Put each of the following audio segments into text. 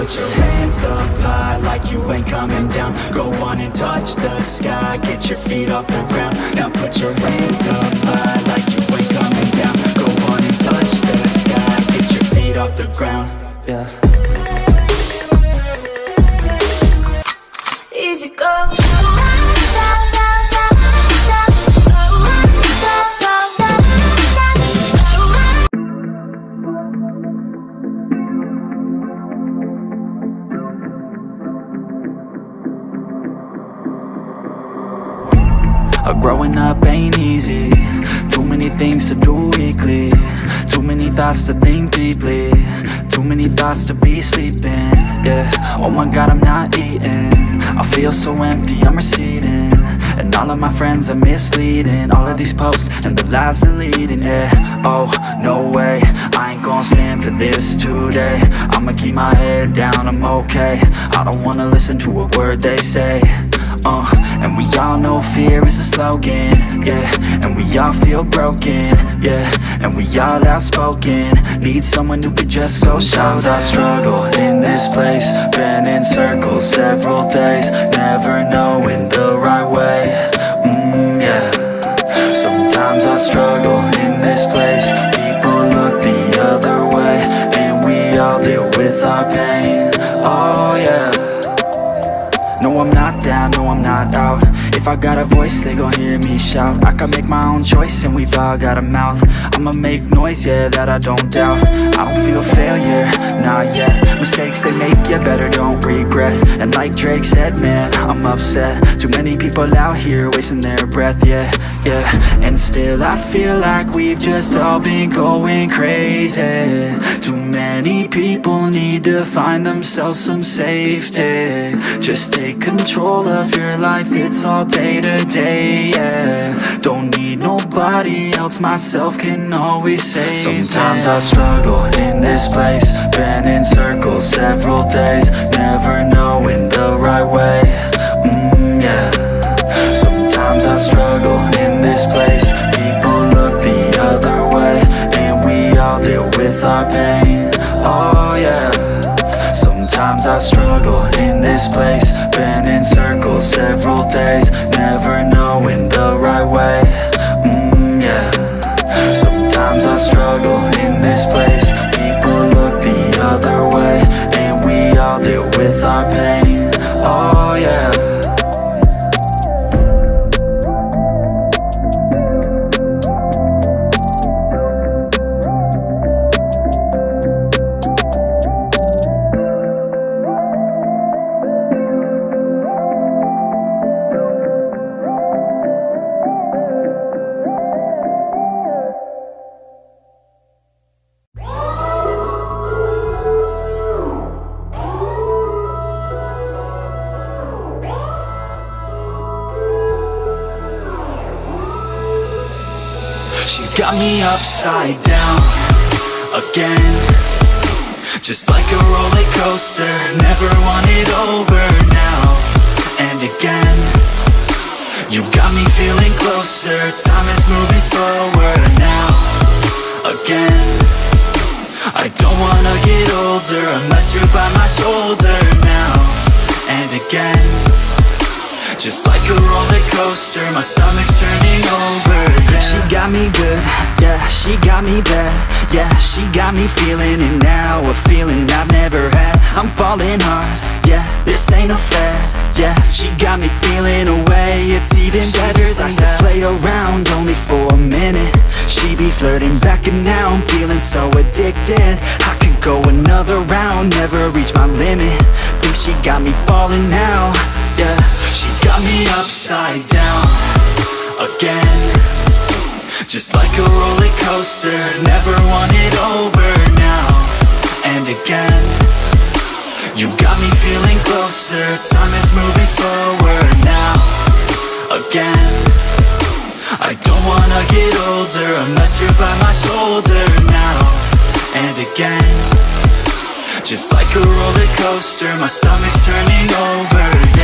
put your hands up high like you ain't coming down. Go on and touch the sky, get your feet off the ground. Now put your hands up high like you ain't coming down. Go on and touch the sky, get your feet off the ground. Yeah. Easy go. Growing up ain't easy. Too many things to do weekly. Too many thoughts to think deeply. Too many thoughts to be sleeping. Yeah, oh my God, I'm not eating. I feel so empty, I'm receding. And all of my friends are misleading. All of these posts and the lives they're leading. Yeah, oh, no way, I ain't gon' stand for this today. I'ma keep my head down, I'm okay. I don't wanna listen to a word they say. And we all know fear is a slogan, yeah. And we all feel broken, yeah. And we all outspoken. Need someone who could just so sometimes I struggle in this place. Been in circles several days, never knowing the right way. Yeah. Sometimes I struggle in this place. People look the other way, and we all deal with our pain. Oh yeah. No, I'm not down, no, I'm not out. If I got a voice, they gon' hear me shout. I can make my own choice and we've all got a mouth. I'ma make noise, yeah, that I don't doubt. I don't feel failure, not yet. Mistakes they make, you better don't regret. And like Drake said, man, I'm upset. Too many people out here wasting their breath, yeah, yeah. And still I feel like we've just all been going crazy. Too many people need to find themselves some safety. Just take control of your life, it's all day to day, yeah. Don't need nobody else, myself can always save. Sometimes I struggle in this place. Been in circles several days, never knowing the right way. Yeah. Sometimes I struggle in this place. People look the other way, and we all deal with our pain. Oh yeah. Sometimes I struggle in this place. Been in circles several days, never knowing the right way. Yeah. Sometimes I struggle in this place. People look the other way, and we all deal with our pain. Oh yeah. Got me upside down again, just like a roller coaster. Never want it over now and again. You got me feeling closer. Time is moving slower now again. I don't wanna get older unless you're by my shoulder now and again. Just like a roller coaster, my stomach's turning over, yeah. She got me good, yeah, she got me bad. Yeah, she got me feeling it now, a feeling I've never had. I'm falling hard, yeah, this ain't a fad. Yeah, she got me feeling away, it's even better than that. To play around only for a minute. She be flirting back and now I'm feeling so addicted. I could go another round, never reach my limit. Think she got me falling now, yeah. She's got me upside down again, just like a roller coaster. Never want it over now and again. You got me feeling closer. Time is moving slower now again. I don't wanna get older unless you're by my shoulder now and again. Just like a roller coaster, my stomach's turning over, yeah.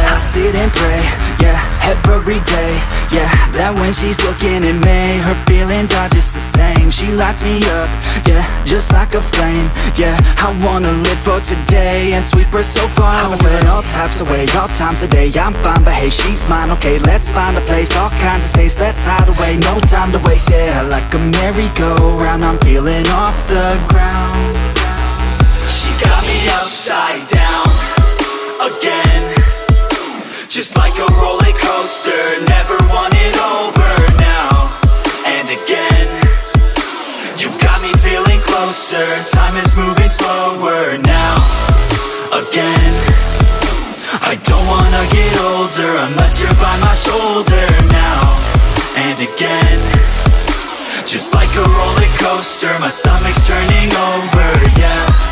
yeah. I sit and pray, yeah, every day, yeah, that when she's looking at me, her feelings are just the same. She lights me up, yeah, just like a flame, yeah. I wanna live for today and sweep her so far away. I'm feeling all types of way, all times a day. I'm fine, but hey, she's mine, okay, let's find a place, all kinds of space, let's hide away. No time to waste, yeah, like a merry-go-round, I'm feeling off the ground. She's got me upside down again, just like a roller coaster, never want it over now. And again, you got me feeling closer, time is moving slower now. Again, I don't wanna get older unless you're by my shoulder now. And again, just like a roller coaster, my stomach's turning over, yeah.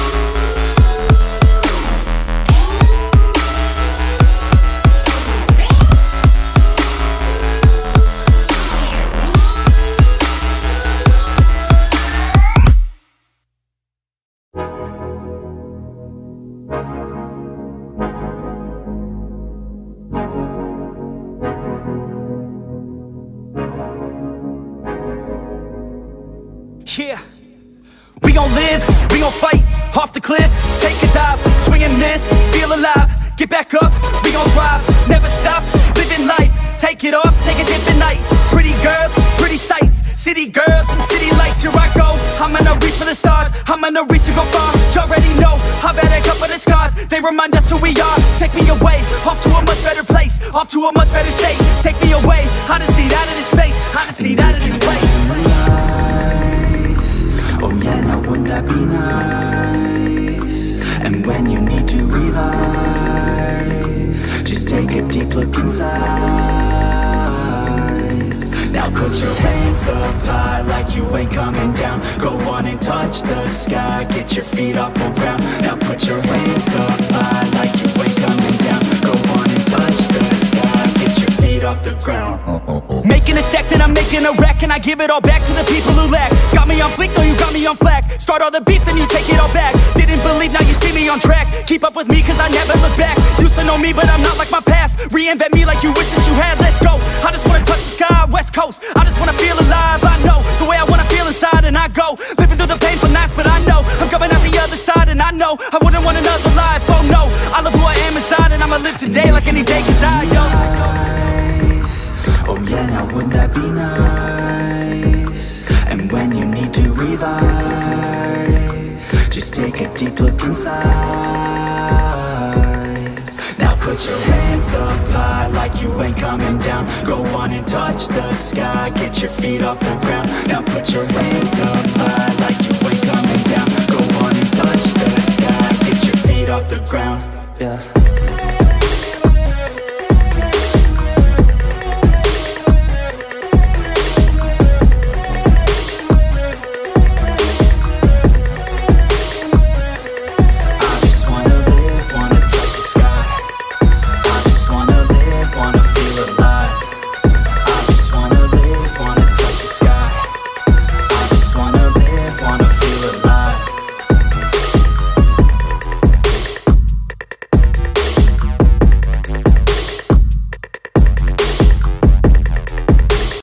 Yeah, we gon' live, we gon' fight, off the cliff, take a dive, swing and miss, feel alive, get back up, we gon' thrive, never stop, living life, take it off, take a dip at night, pretty girls, pretty sights, city girls and city lights, here I go, I'm gonna reach for the stars, I'm gonna reach to go far, you already know, I've had a couple of scars, they remind us who we are, take me away, off to a much better place, off to a much better state, take me away, I just need out of this space, I just need out of this place. Oh yeah, now wouldn't that be nice? And when you need to revive, just take a deep look inside. Now put your hands up high like you ain't coming down. Go on and touch the sky, get your feet off the ground. Now put your hands up high like you ain't coming down. Go on and touch the sky, get your feet off the ground. Making a stack, then I'm making a rack, and I give it all back to the people who lack. Got me on fleek, no you got me on flack. Start all the beef, then you take it all back. Didn't believe, now you see me on track. Keep up with me, cause I never look back. Used to know me, but I'm not like my past. Reinvent me like you wish that you had, let's go. I just wanna touch the sky, west coast. I just wanna feel alive, I know the way I wanna feel inside, and I go living through the painful nights, but I know I'm coming out the other side, and I know I wouldn't want another life, oh no. I love who I am inside, and I'ma live today like any day can die, yo. Oh yeah, now wouldn't that be nice? And when you need to revive, just take a deep look inside. Now put your hands up high like you ain't coming down. Go on and touch the sky, get your feet off the ground. Now put your hands up high like you ain't coming down.